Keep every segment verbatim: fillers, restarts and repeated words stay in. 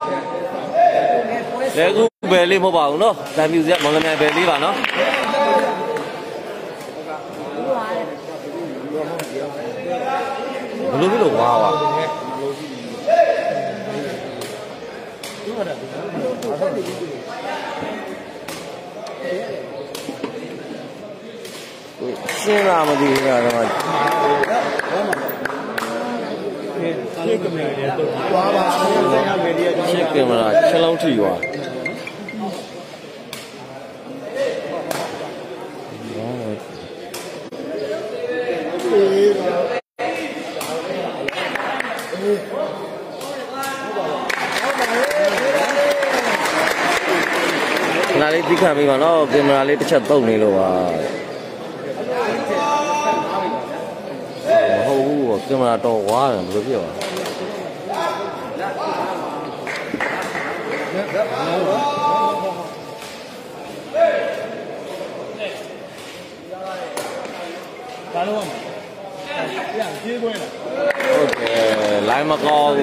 Để cũng về đi một bảo nó, tại vì diện mọi người này về đi bảo nó. Lu biết đồ wow à? Xin làm gì nhỉ rồi? Chiếc camera chân lâu thủy à? Là đi tí khả mình bảo nó camera lên cái trận tổng này rồi à. Hầu camera to quá rồi, mới biết à. Ok, lái mà co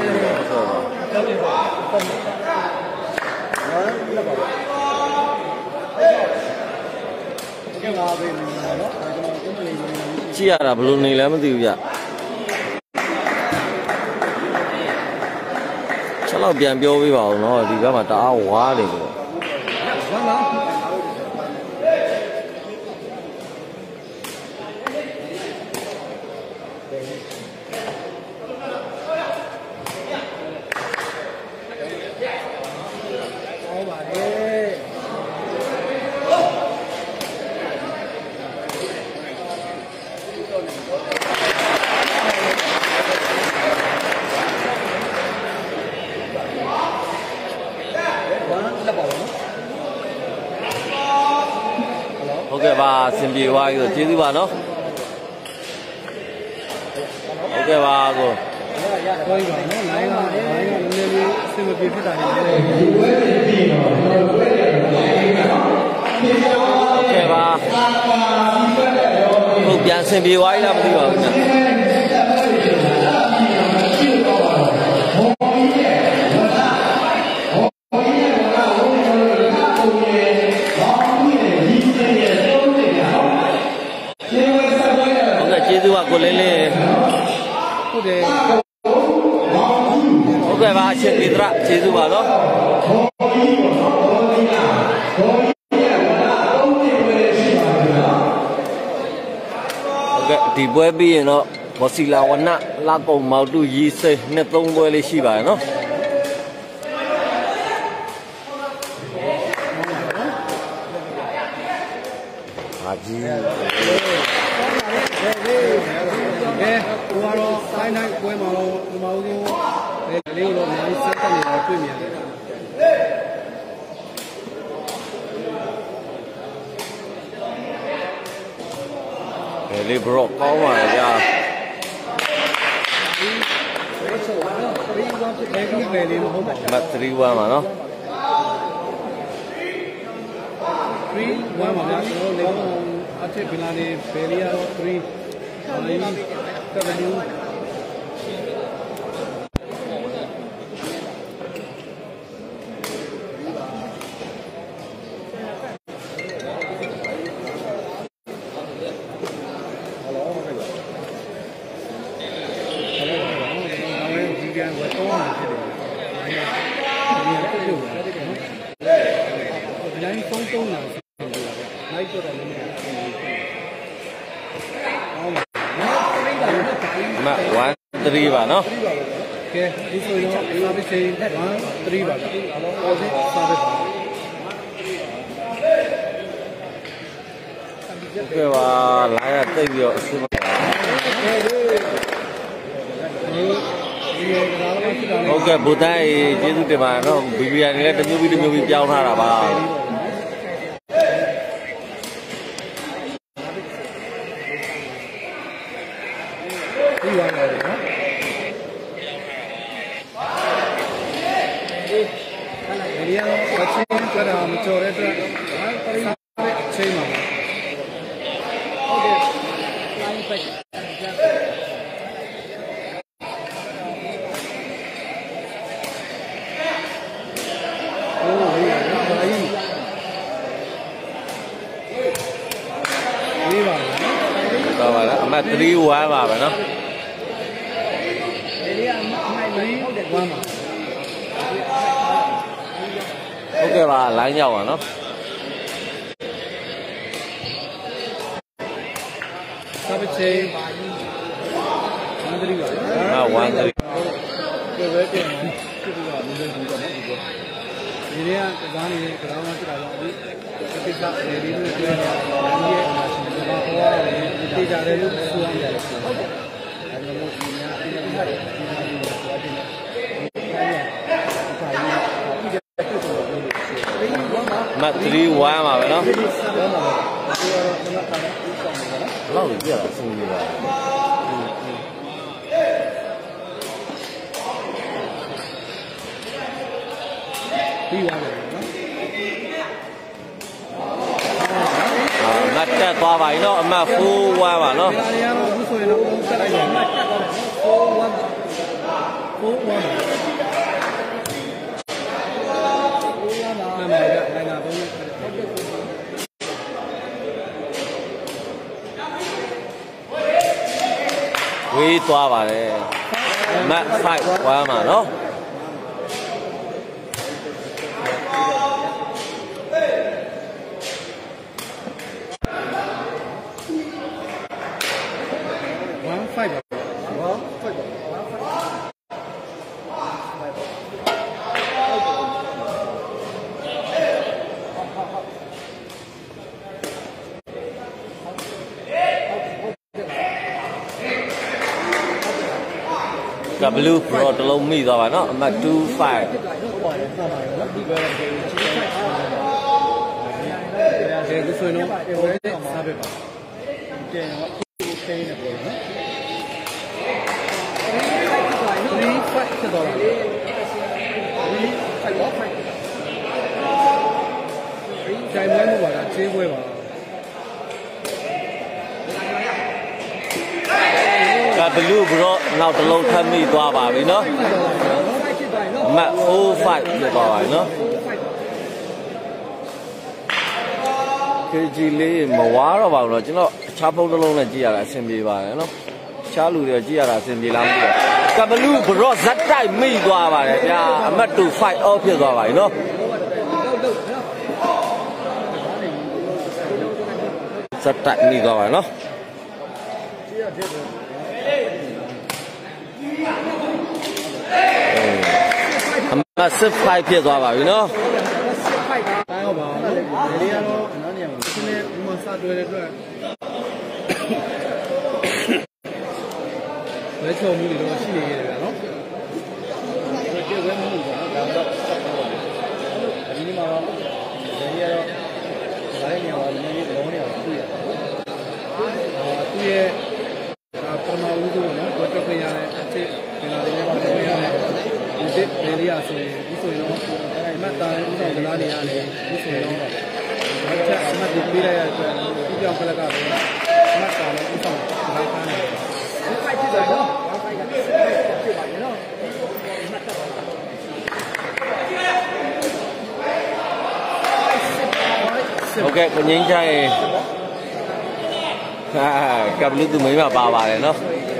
chi à là blue này lắm gì vậy? Chắc là biển biểu với bảo nó thì các bạn đã quá rồi. Ok bà xin bị hoài rồi chứ bà nó. Ok bà rồi. Ok bà. Cục dàn xin bị hoài lắm đi bà. Cô lên lên. Ok bà chuyện gì ra chế du vào đó. Ok thì bữa bây nó có xì là quán nạ là còn màu đu gì xe nên tông bữa lấy xì vào nó. À gì. Eh, uaro, sai nai, quay màu màu cái, để liu lo này sẽ có nhiều cái miệng. Để liu bro có mà ya. Mặt tri qua mà nó. Tri qua mà nó liu, अच्छे बिना ने पेलिया tri. Hãy subscribe cho kênh Ghiền Mì Gõ mà one three vào nó. Ok, đi rồi nó service one three vào. Ok và lái là tây biểu. Ok, bữa nay chế thức mà nó vì vì anh ấy đừng video video giao ra là bà. Dia kecil pada mencoret sampai cima. Oke, lain baik. three one ပါပဲနော်ဟုတ်ကဲ့ပါလိုင်းရောက်ပါနော်စာပချေone threeပါအာone three ကိုပဲပြန်ဖြစ်ပြီးတော့မင်းတို့ဘူးတော့နော်ဒီဒီနေ့ကကစားနေတဲ့ကစားမဖြစ်တာကြောင့်ဒီကိစ္စနေလေးတွေပြောတာဒီရဲ့ဘာဟောရတယ်တေချာတယ်လို့ဆိုရတယ်ဟုတ်တယ်အဲဒီလိုမျိုးဒီများဒီလိုမျိုးဒီလိုမျိုးသွားတယ်မတ်three one ပါပဲနော်လောက်ကြည့်ရတာစူးနေပါပြီးသွားတယ်နော်အာမတ်တက်သွားပါပြီနော်အမတ်four oneပါနော်ဒါတွေကတော့အခုဆိုရင်တော့တက်လိုက်တယ်မတ်တက်သွားတယ်နော်four one four oneမှန်ပါဗျာနိုင်တာသုံးဝေးသွားပါတယ်မတ်five oneပါနော် one five one five W Pro တလုံးမိသွားပါနော်အမှတ်two five ကျေကူဆိုရင်တော့ဘယ်နဲ့စားပဲပါကျန်တော့ကိုခဲနေတယ်နော်three fiveဖြစ်သွားတာthree five one fiveဂျိုင်မဲမပါလားခြေပွဲပါ W Pro နောက်တလုံးထပ်မိသွားပါပြီနော်အမှတ်four fiveဖြစ်သွားပါပြီနော်KG လေးမဝါတော့ပါဘူးတော့ကျွန်တော်အခြားဖုန်းတစ်လုံးနဲ့ကြည့်ရတာအဆင်ပြေပါတယ်နော်အခြားလူတွေကြည့်ရတာအဆင်ပြေလားမသိဘူး W Pro ဇက်တိုက်မိသွားပါတယ်ဗျာအမှတ်two five off ဖြစ်သွားပါပြီနော်ဇက်တိုက်မိသွားပါနော်အမှတ်six fiveဖြစ်သွားပါပြီနော်တိုင်းတော့ပါဘူး။ဒီလေးကတော့နားနေအောင်ဒီနေ့ဒီမှာစတွဲတဲ့အတွက်ဝဲချုံမှုတွေတော့ရှိနေရတယ်ဗျာနော်။ဒီကျေဝဲမှုပေါ့နော်။ဒါတော့ဆက်ပါတော့။ဒီနေ့မှာတော့ဒီလေးကတော့ဒါလည်းညောင်းနေနေလုံးနေအောင်တွေ့ရတယ်။အာသူ့ရဲ့ပထမဦးဆုံးနော်တော့တက်ရတဲ့အချက်ဒီလာလေးနဲ့ပါနေရတယ်။ဒီစစ်လေးလေးရဆိုရင်ဒီဆိုရင်တော့မတ်တာဥဆောင်ကလာနေရတယ်ဒီဆိုရင်တော့အချက်အမှတ်ဒီပေးလိုက်ရတဲ့ဒီကြောင်ကလကပဲမတ်တာလည်းဥဆောင်ကလာခိုင်းတယ်ဒီဖိုက်ဖြစ်တယ်နော်ဒီဖိုက်ကဖြစ်ပါတယ်နော်မတ်တာပါโอเคကိုငင်းချိုင်းဟာကပ်လူသူမိမပါပါတယ်နော်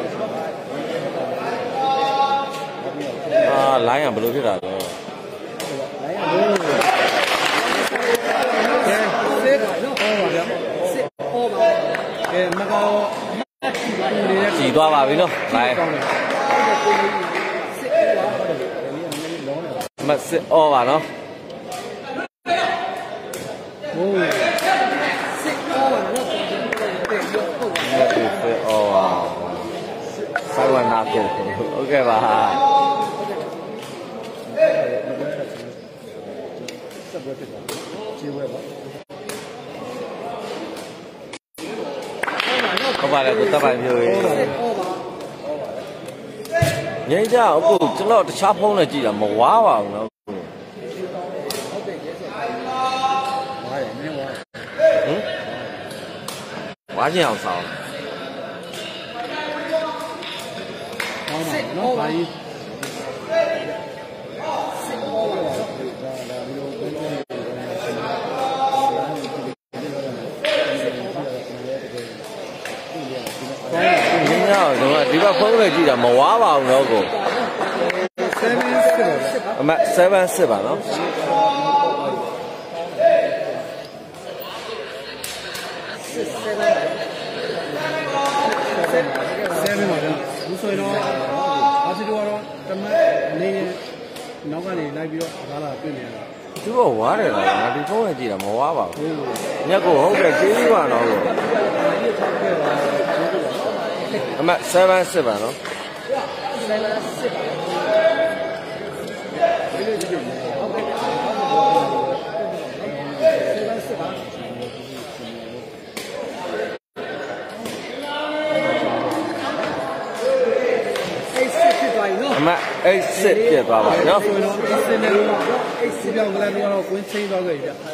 အာလိုင်းကဘယ်လိုဖြစ်တာလဲကဲမကောကြည်သွားပါပြီနော်လိုင်းမစစ်အော်ပါနော်ဟိုးစစ်အော်ပါနော်စစ်အော်ပါဆိုင်ဝနာကိုโอเคပါဆက်ပွဲဖြစ်သွားခြေပွဲပါဟုတ်ပါတယ်ကိုတပ်ပိုင်ပြောရေးငင်းကြအခုကျွန်တော်တခြားဖုန်းနဲ့ကြည့်တာမဝါပါဘူးနော်ဟုတ်တယ်ရဲဆက်ဝါတယ်မင်းဝါဟင်ဝါချင်အောင်ဆောင်ဟောင်းပါနော်ဘာကြီးစစ်ဟောပါဒါဒီလိုဘယ်လိုလဲဒီဘက်ဖုန်းနဲ့ကြည့်တာမဝါပါဘူးတော့ကို seven six အမseven sixပါနော် seven ပါဗျာဘူးဆိုရင်တော့အားစီတို့ကတော့တမတ်အနေနဲ့နောက်ကနေလိုက်ပြီးတော့အားလာတွေ့နေရတာသူတော့ဝါတယ်လားငါဒီဖုန်းနဲ့ကြည့်တာမဝါပါဘူးညက်ကိုဟုတ်တယ်ကျေးဇူးပါတော့ကိုအမseven sixပါနော် အမeight sixပြတ်သွားပါနော်ဆိုတော့ဒီစနေတော့အဲ့စီပြောင်းကလေးကတော့ဝင်ချင်းသွားခဲ့ပြီဗျာ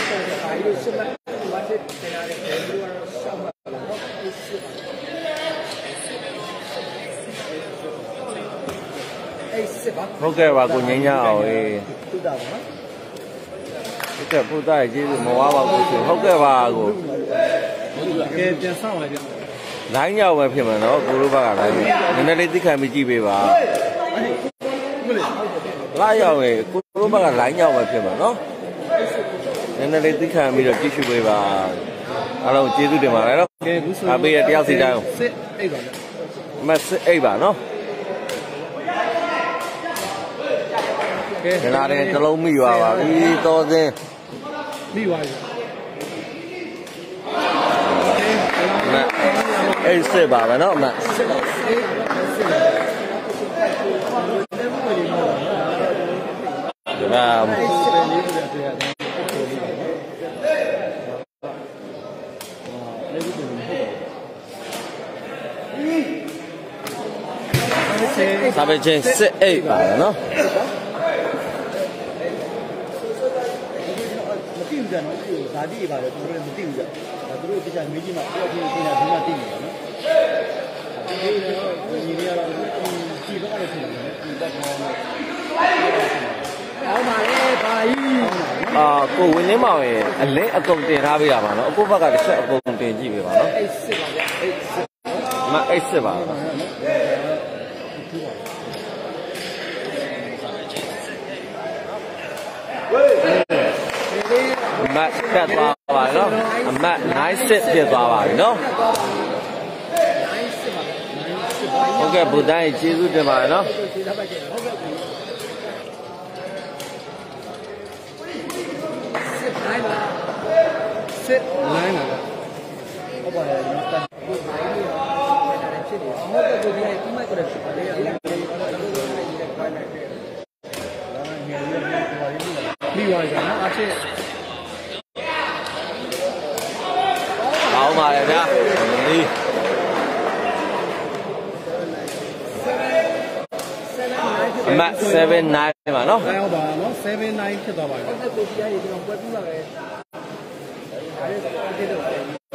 ဟုတ်ကဲ့ပါကိုငိမ့်ညအောင်ဟေးတူတာပါနော်ဟုတ်ကဲ့ပို့သားကျေးဇူးမဝါပါဘူးရှင်ဟုတ်ကဲ့ပါကိုကဲပြန်ဆောင်လိုက်ဗျာလိုင်းရောက်ပဲဖြစ်မှာနော်ကိုတို့ဘက်ကလိုင်းနည်းနည်းလေးသိခံပြီးကြည့်ပေးပါလာရောက်ရင်ကိုတို့ဘက်ကလိုင်းရောက်ပဲဖြစ်မှာနော်နည်းနည်းလေးသိခံပြီးတော့ကြည့်ရှုပေးပါအားလုံးကျေးဇူးတင်ပါတယ်နော်ကဲဘူးဆိုအားပေးရတယောက်စီတိုင်းစစ်အိတ်ပါဗျာအမeightပါနော်ကဲဒီလားတဲ့တစ်လုံးမိသွားပါပြီတော်စင်းပြီးသွားပြီအမeight sixပါပဲနော်အမ ဒါစာပေချင်းsix eightပါနော်မသိဘူးကြာနော်ဒီဇာတိပါလေသူတို့မသိဘူးကြာဒါသူတို့တခြားမေးကြည့်မှပြောပြနေတာဒီမှာသိနေတယ်နော်ဒီနေ့ကတော့ဒီဘက်ကလည်းဖြစ်နေတယ်ဒီဘက်ကတော့အောင်းပါလေဘာကြီးအာကိုဝင်းနေမောင်ရဲ့အလင်းအကုန်တင်ထားပေးတာပါနော်အခုဘက်ကတစ်ချက်အကုန်တင်ကြည့်ပေးပါနော် eight sixပါဗျာeight six မeight sixပါအမတ်တက်သွားပါနော်အမတ်nine sixပြတ်သွားပါပြီနော်ဟုတ်ကဲ့ဗုဒ္ဓရဲ့ကျေးဇူးတင်ပါတယ်နော်စစ်နိုင်ပါဟုတ်ပါတယ်နော်တက်ဟုတ်ဖြစ်နေအောင်ဟုတ်တယ်ဒီကဒီမှာကြည့်တယ်ပြီးသွားကြနော်အဖြစ်ကောင်းပါလေဗျာဒီအမတ်seven nineပါနော်အဲ့ဟုတ်ပါနော်seven nineဖြစ်သွားပါပြီအဲ့ကိုကြီးရည်ကျွန်တော်ပွဲပြီးပါပဲအဲ့ဒါအဲ့ဒါ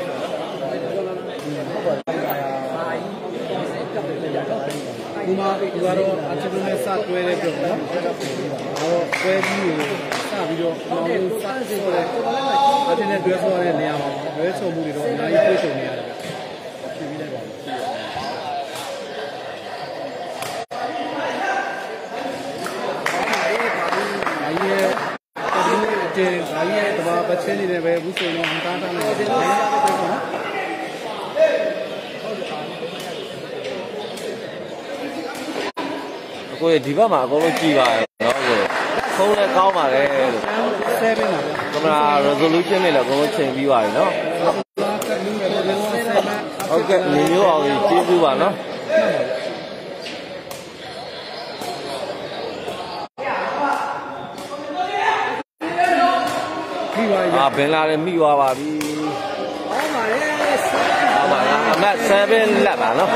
ဒီမှာဒီကတော့အချစ်လို့နဲ့စတွဲတဲ့ပြုံးနော်အဲ့တော့ပွဲပြီးကိုစပြီးတော့နောက်ဆုံးစဆိုတဲ့အဲ့ဒီနဲ့တွဲဆိုရတဲ့နေရာမှာတွဲဆိုမှုတွေတော့အများကြီးတွေ့ဆုံနေရတယ်ဗျဖြည့်ပြီးလိုက်ပါဦးအားရဲ့ဒီအားရဲ့တဘာပတ်ချင်းနေတယ်ပဲဘူးဆိုတော့မတားတာနဲ့ဒီလိုပဲနော်ကိုဒီဘက်မှာအကုန်လုံးကြည်ပါတယ်နော်ကိုဖုန်းလည်းကောင်းပါလေလို့ sevenပါဗျာကင်မရာ resolution နဲ့လည်းအကုန်လုံးချိန်ပြီးပါပြီနော်ဟုတ်ကဲ့ညီမျိုးအောင်ကျေးဇူးပါနော်ပြီးပါပြီအာဘင်လာလည်းမိသွားပါပြီဟောပါလေဟောပါလားအမတ်sevenလက်ပါနော်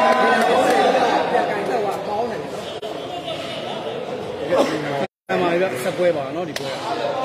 အမှန်ကစပွဲပါနော်ဒီပွဲ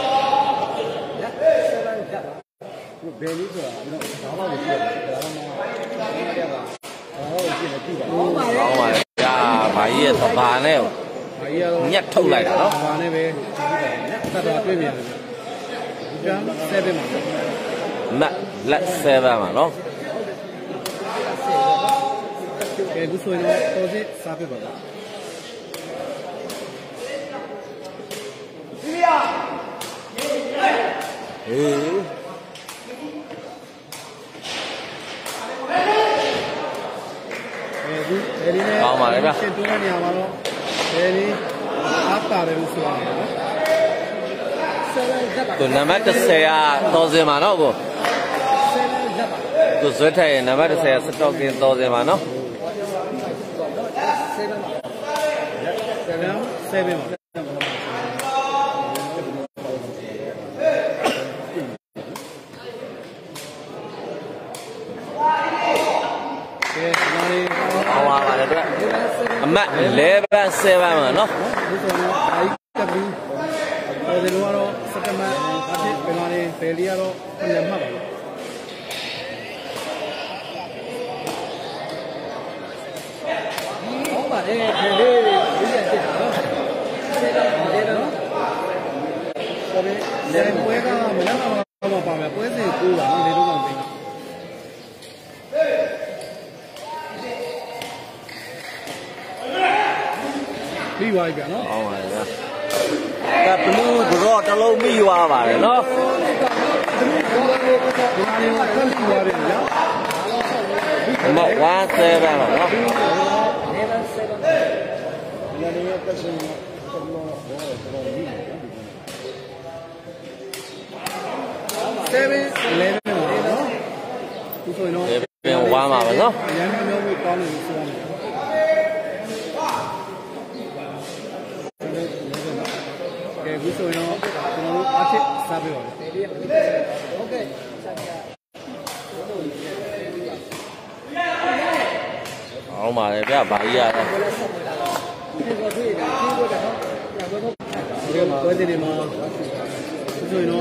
ဘယ်လိုဆိုတာကျွန်တော်ဘာမှမသိဘူးဒါမှမဟုတ်ဘာလို့ကြည့်နေပြီပါဟောပါလေကြာဘာကြီးရဲ့သဘာနဲ့ဘာကြီးကတော့ညက်ထုတ်လိုက်တာနော်ဘာနဲ့ပဲတတ်တော့တွေ့ပြန်တယ်ကြာsevenပါမတ်လက်sevenပါနော်ကဲအခုဆိုရင်တော့တော်စစ်စားပြပါလားဟေးအဲဒီအဲဒီနဲ့ကောင်းပါလေဗျာရှင်းတွန်းတဲ့နေရာမှာတော့အဲဒီအားတာတယ်လို့ဆိုရတယ်နော်သူနံပါတ်တစ်ဆယ်ကတော်စင်ပါနော်ကိုသူဇွတ်ထက်ရင်နံပါတ်တစ်ဆယ်ကစတော့ကင်းတော်စင်ပါနော်ဆယ်ပါ好啊，完了对，အမှတ်eleven sevenပါနော်ဒီဆိုတော့အိုက်ကပ်ပြီးတော်တယ်လို့ကတော့စက်တမတ်အဖြစ်ပြန်လာနေဖယ်လီကတော့ပြန်မှတ်ပါဟုတ်ပါတယ်ဖယ်လေးလေးရတက်တာနော်ဆက်တော့တယ်နော်ဆိုတော့လေပွဲကမနက်မှာပါမယ်ပွဲစဉ်ကိုပါနော်လေတော့မှပြင်ပြီးသွားပြီဗျာနော်ဟုတ်ပါရဲ့ဗျာကဘလူးဘရော့တစ်လုံးပြီးသွားပါတယ်နော်ဒီမှာလည်းဖတ်ပြီးသွားတယ်ဗျာအမှတ်one sevenပါနော်ဒီလည်းတက်ရှင်တော့တော့ဘောတော့ပြီးတယ်seven elevenပါနော်ဒီဆိုရင်တော့ပြန်oneပါပဲနော်ရန်မျိုးမျိုးကောင်းနေပြီဆိုတော့အခုဆိုရင်တော့ကျွန်တော်တို့အချစ်စားပေးပါမယ်။ဟုတ်ကဲ့။အောင်ပါလေဗျာဘာကြီးရလဲ။ဒီမှာပွဲတွေမှာဆိုရင်တော့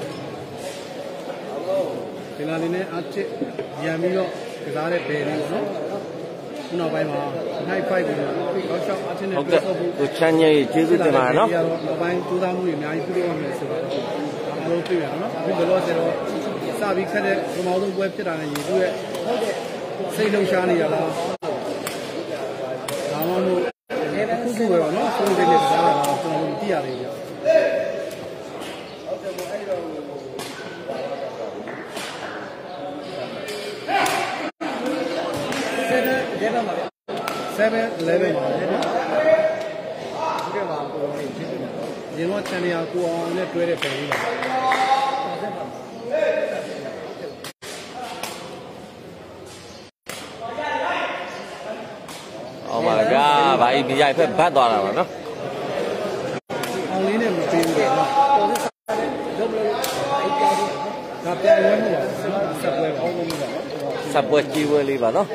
ဒီလာလေးနဲ့အချစ်ရံပြီးတော့ကစားတဲ့ဘယ်လေးနော်။ခုနောက်ပိုင်းမှာ night fight ကိုတော့ရှောက်အချင်းနဲ့တွေ့ဖို့ကိုချမ်းကြီးကျေးဇူးတင်ပါတယ်နော်။နောက်ပိုင်းစူးစမ်းမှုတွေအများကြီးပြုလုပ်ရမယ်ဆိုတော့အားလုံးတွေ့ရအောင်နော်။အခုဘယ်လိုဆိုတော့စပြီးခက်တဲ့ပထမဆုံးပွဲဖြစ်တာနဲ့ညီသူရဲ့ဟုတ်ကဲ့စိတ်လှုပ်ရှားနေရလား။ဒါမှမဟုတ်အခုခုပဲပေါ့နော်။ဆုံးတဲ့နေ့ကစားတာတော့ကျွန်တော်တို့မသိရသေးဘူးဗျ။seven eleven ပါဒီမှာကိုယ်ကြီးဒီတော့ချန်နီယာကိုအောင်နဲ့တွဲတဲ့ပုံလေးပါအောင်ပါဗျာဘာကြီးပြရိုက်ဖက်ဘတ်သွားတာပါနော်အောင်လေးနဲ့မပေးဘူးလေနော်ဒါပြန်ဝင်မှုပါဆက်ပွဲပါဆက်ပွဲကြီးဝဲလေးပါနော်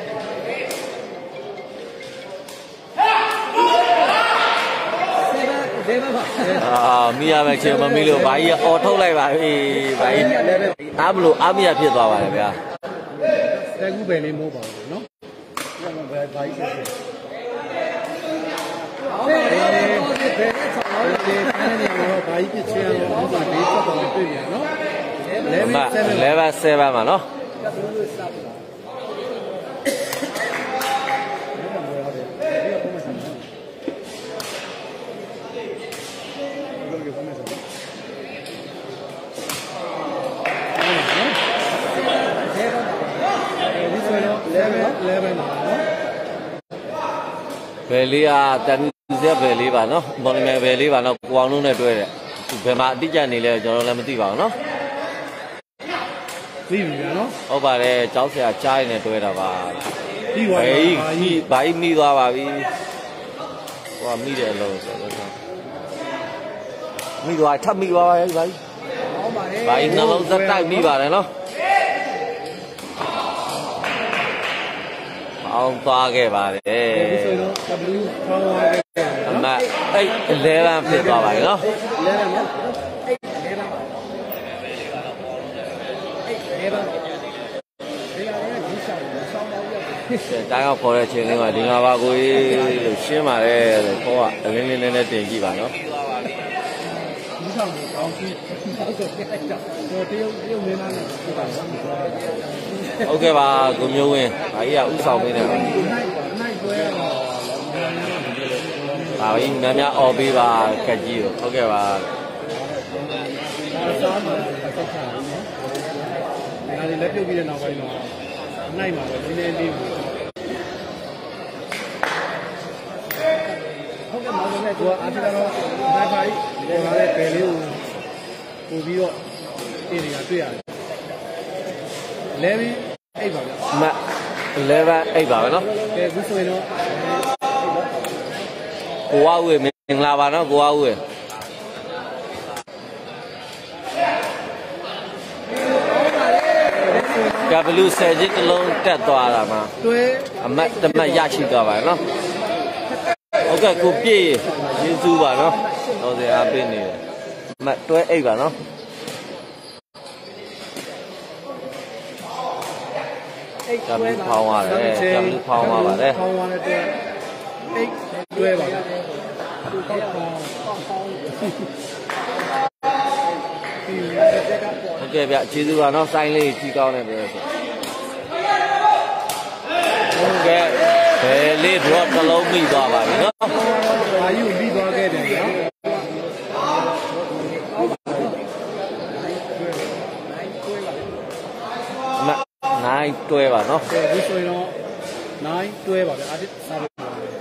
အာမိရမယ်ချင်မမီလို့ဘာကြီးအော်ထုတ်လိုက်ပါပြီဘာကြီးအားမလို့အားမရဖြစ်သွားပါတယ်ဗျာတဲကူပဲလေးမိုးပါဘူးနော်ဘာဘာကြီးဆက်ဆက်ဘယ်ဘယ်ဆောင်းလို့ဒီအဲ့ဒီကတော့ဘာကြီးဖြစ်ချင်အောင်ဥပဒေဆက်တော့တွေ့ရနော် eleven sevenပါနော်ဘယ်လေးอ่ะတန်စက်ဘယ်လေးပါနော်မော်လမြိုင်ဘယ်လေးပါနော်ကိုအောင်လုံးနဲ့တွဲတယ်ဘယ်မှာအတိအကျနေလဲကျွန်တော်လည်းမသိပါဘူးနော်သိပြီဗျာနော်ဟုတ်ပါတယ်ကျောင်းဆရာကြားရနေတွဲတာပါပြီးသွားပြီဘာကြီးဘာကြီးမိသွားပါပြီဟိုကမိတယ်လို့ဆိုတော့မိသွားထပ်မိသွားပါရဲ့ဘာကြီးဟုတ်ပါတယ်ဘာကြီးနှလုံးသက်တိုက်မိပါတယ်နော်အောင်သွားခဲ့ပါတယ်ဒီဆိုတော့ W ထောင်းသွားခဲ့အမအဲ့elevenဖြစ်သွားပါပြီနော် elevenနော်အဲ့elevenပါအဲ့elevenဒီလာရဲ့ဒီဆောင်ဆောင်းတော့ရောက်တိုင်းအောင်ခေါ်တဲ့အချိန်လေးမှာဒီငါးပါးကိုလို့ရှင်းပါတယ်လို့ခေါ်ကအလင်းလေးနဲ့တင်ကြည့်ပါနော်ဒီဆောင်ကိုကောင်းကြည့်ဟုတ်ကဲ့အဲ့ဒါတော့တရုတ်တရုတ်မင်းသားနဲ့ပြပါဟုတ်ကဲ့ပါကိုမျိုးဝင်းဒါကြီးကဥဆောင်ပေးတယ်ပါဒါကြီးများများអော်ပေးပါကက်ကြီးကိုဟုတ်ကဲ့ပါဒါစားမှာဆက်ချာနော်ဒါလေးလက်ပြုတ်ပြီးတဲ့နောက်ပိုင်းမှာနိုင်မှာပဲဒီနေ့လေးကိုဟုတ်ကဲ့မောင်လည်းကိုအားတကတော့ဒါပါကြီးဒီမှာလည်းပယ်လေးကိုပို့ပြီးတော့အေးတွေကတွေ့ရတယ်လဲပြီးအိတ်ပါဗျမeleven eightပါပဲနော်ကဲအခုဆိုရင်တော့ကိုဝဦးမင်္ဂလာပါနော်ကိုဝဦးကဘလူဆယ်ကြီးတစ်လုံးတက်သွားတာမှာတွဲအမတ်တမတ်ရရှိသွားပါနော်ဟုတ်ကဲ့ကိုပြည့်ယေရှုပါနော်တော်စရာအားပေးနေတယ်အမတ်တွဲအိတ်ပါနော်ကဘလူဖောင်းရတယ်ကဘလူဖောင်းပါပါတယ်ဖောင်းရတဲ့အိတ်တွဲပါဗျာဟုတ်ကဲ့ဗျကျေးဇူးပါနော်စိုင်းလေးကြီးကောင်းတယ်ပြောဆိုဟုတ်ကဲ့ဘယ်လေး drop တစ်လုံးမိသွားပါပြီနော်အာယူပြီးသွားခဲ့တယ်နော်အမnineတွဲပါနော်ဒီဆိုရင်တော့nineတွဲပါဗျာအားစားလို့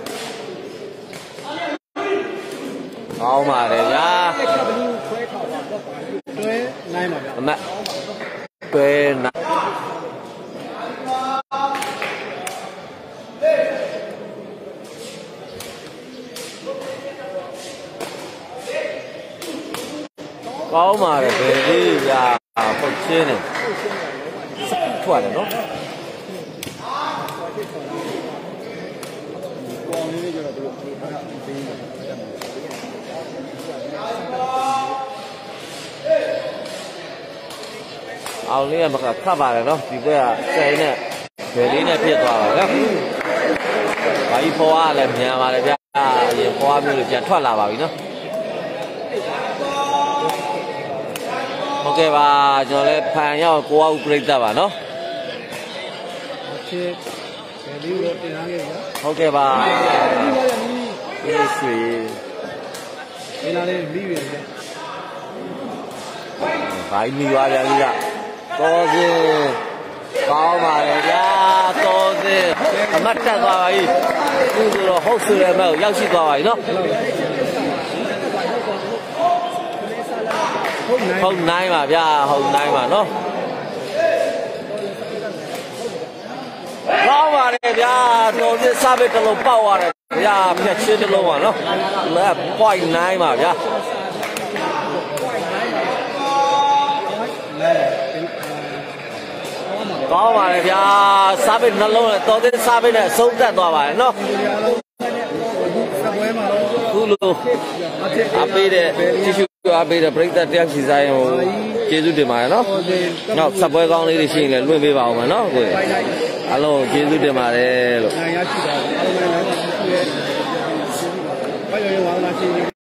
ကောင်းပါတယ်ဗျာတွဲnineပါဗျာအမတွဲnineကောင်းပါတယ်ဘယ်လေးဗျာပုတ်ချင်းနေထွက်တယ်နော်ကောင်းလေးကြတော့သူတို့အားအသိနေတယ်အောင်လေးကမခတ်ပါတယ်နော်ဒီဘက်ကဆယ်နဲ့ဘယ်လေးနဲ့ဖြစ်သွားပါနော်ဘာကြီးဖော်ရလဲမြန်ပါတယ်ဗျာအရင်ဖော်ရမျိုးတွေပြန်ထွက်လာပါပြီနော်ဟုတ်ကဲ့ပါကျွန်တော်လည်းဖန်ရောက်ကိုအောင်ပြိတ္တပါနော်ချစ်ဘယ်လေးကိုတင်ထားခဲ့ဗျာဟုတ်ကဲ့ပါဒီဆွေဒီနာလေးပြီးပြီဗျာဘာကြီးမိသွားပြန်ပြီကတော်စင်ကောင်းပါလေဗျာတော်စင်အမတ်တက်သွားပါပြီအခုဆိုတော့ဟုတ်ဆွေရဲ့မဲ့ရောက်ရှိသွားပါပြီနော်ဟုတ်နိုင်ပါဗျာဟုတ်နိုင်ပါနော်ကောင်းပါလေဗျာတော်စင်စားပဲတစ်လုံးပေါက်ရတယ်ဗျာဖြတ်ချင်းတစ်လုံးပါနော်လဲ point nine ပါဗျာကောင်းပါလေဗျာစားပိတ်နှလုံးနဲ့တော်သေးစားပိတ်နဲ့အဆုံးသက်သွားပါလေနော်ခုလိုအပေးတဲ့တီရှူအပေးတဲ့ပရိသတ်တယောက်စီဆိုင်ဟိုကျေးဇူးတင်ပါတယ်နော်နောက်စပွဲကောင်းလေးတွေရှိရင်လည်းလွှင့်ပေးပါအောင်မယ်နော်ကိုအားလုံးကျေးဇူးတင်ပါတယ်လို့နိုင်ရရှိတာအားလုံးလည်းလည်းရှိရဲဘာရောရောဝါသနာရှိ